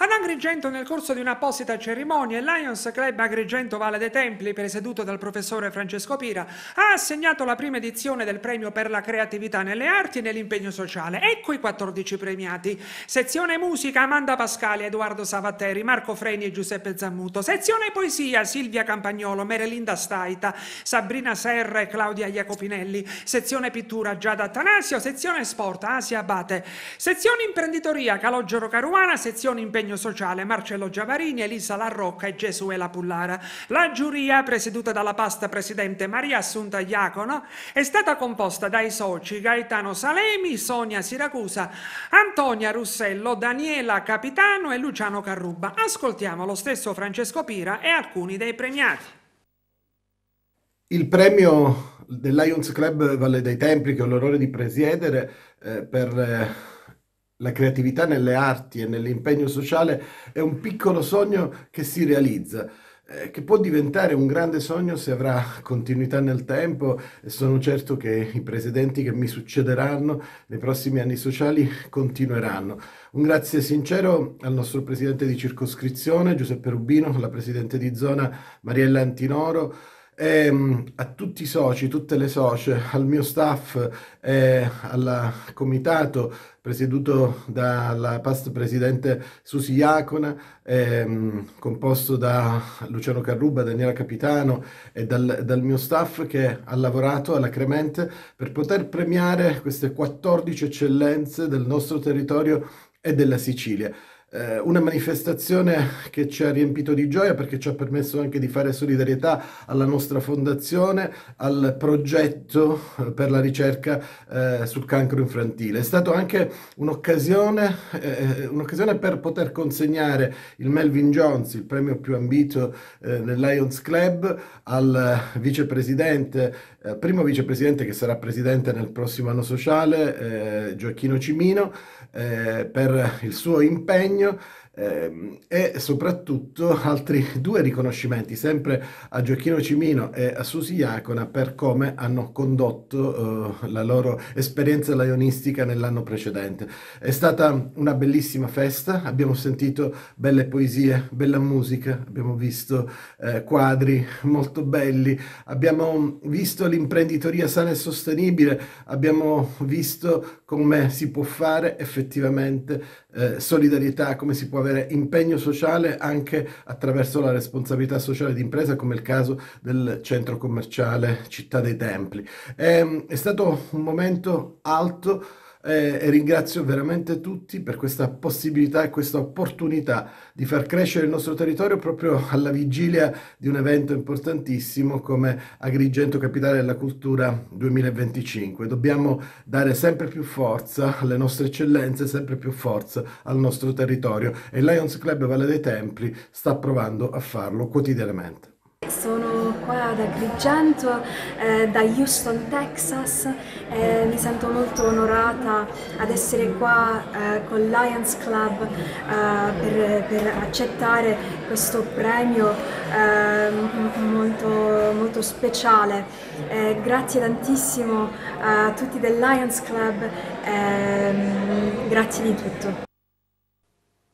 Ad Agrigento, nel corso di un'apposita cerimonia, il Lions Club Agrigento Valle dei Templi, presieduto dal professore Francesco Pira, ha assegnato la prima edizione del premio per la creatività nelle arti e nell'impegno sociale. Ecco i 14 premiati. Sezione musica Amanda Pascali, Edoardo Savatteri, Marco Freni e Giuseppe Zammuto. Sezione poesia Silvia Campagnolo, Merelinda Staita, Sabrina Serra e Claudia Iacopinelli. Sezione pittura Giada Attanasio. Sezione sport Asia Abate. Sezione imprenditoria Calogero Caruana. Sezione impegno sociale Marcello Giavarini, Elisa Larrocca e Gesuela Pullara. La giuria, presieduta dalla pasta presidente Maria Assunta Iacono, è stata composta dai soci Gaetano Salemi, Sonia Siracusa, Antonia Russello, Daniela Capitano e Luciano Carruba. Ascoltiamo lo stesso Francesco Pira e alcuni dei premiati. Il premio del Lions Club Valle dei Templi, che ho l'onore di presiedere, per la creatività nelle arti e nell'impegno sociale, è un piccolo sogno che si realizza, che può diventare un grande sogno se avrà continuità nel tempo, e sono certo che i presidenti che mi succederanno nei prossimi anni sociali continueranno. Un grazie sincero al nostro presidente di circoscrizione Giuseppe Rubino, alla presidente di zona Mariella Antinoro, e a tutti i soci, tutte le socie, al mio staff e al comitato presieduto dalla past presidente Susi Iacona, composto da Luciano Carruba, Daniela Capitano e dal mio staff, che ha lavorato alacremente per poter premiare queste 14 eccellenze del nostro territorio e della Sicilia. Una manifestazione che ci ha riempito di gioia, perché ci ha permesso anche di fare solidarietà alla nostra fondazione, al progetto per la ricerca sul cancro infantile. È stata anche un'occasione per poter consegnare il Melvin Jones, il premio più ambito nel Lions Club, al vicepresidente, primo vicepresidente che sarà presidente nel prossimo anno sociale, Gioacchino Cimino, per il suo impegno, e soprattutto altri due riconoscimenti, sempre a Gioacchino Cimino e a Susi Iacona, per come hanno condotto la loro esperienza lionistica nell'anno precedente. È stata una bellissima festa, abbiamo sentito belle poesie, bella musica, abbiamo visto quadri molto belli, abbiamo visto l'imprenditoria sana e sostenibile, abbiamo visto come si può fare effettivamente solidarietà, come si può avere impegno sociale anche attraverso la responsabilità sociale di impresa, come il caso del centro commerciale Città dei Templi. È stato un momento alto, e ringrazio veramente tutti per questa possibilità e questa opportunità di far crescere il nostro territorio proprio alla vigilia di un evento importantissimo come Agrigento Capitale della Cultura 2025. Dobbiamo dare sempre più forza alle nostre eccellenze, sempre più forza al nostro territorio, e il Lions Club Valle dei Templi sta provando a farlo quotidianamente. Sono qua ad Agrigento, da Houston, Texas, mi sento molto onorata ad essere qua con Lions Club per accettare questo premio molto, molto speciale. Grazie tantissimo a tutti del Lions Club, grazie di tutto.